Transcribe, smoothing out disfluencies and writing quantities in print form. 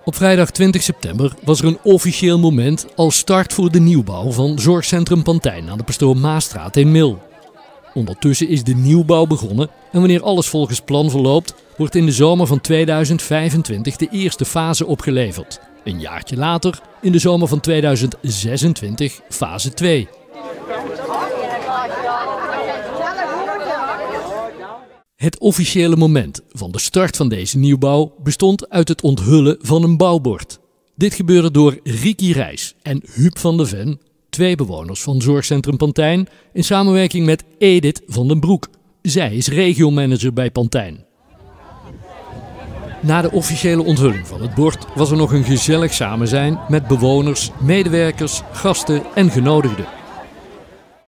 Op vrijdag 20 september was er een officieel moment als start voor de nieuwbouw van Zorgcentrum Pantijn aan de Pastoor Maastraat in Mil. Ondertussen is de nieuwbouw begonnen en wanneer alles volgens plan verloopt, wordt in de zomer van 2025 de eerste fase opgeleverd. Een jaartje later, in de zomer van 2026, fase 2. Het officiële moment van de start van deze nieuwbouw bestond uit het onthullen van een bouwbord. Dit gebeurde door Ricky Rijs en Huub van der Ven, 2 bewoners van Zorgcentrum Pantijn, in samenwerking met Edith van den Broek. Zij is regiomanager bij Pantijn. Na de officiële onthulling van het bord was er nog een gezellig samenzijn met bewoners, medewerkers, gasten en genodigden.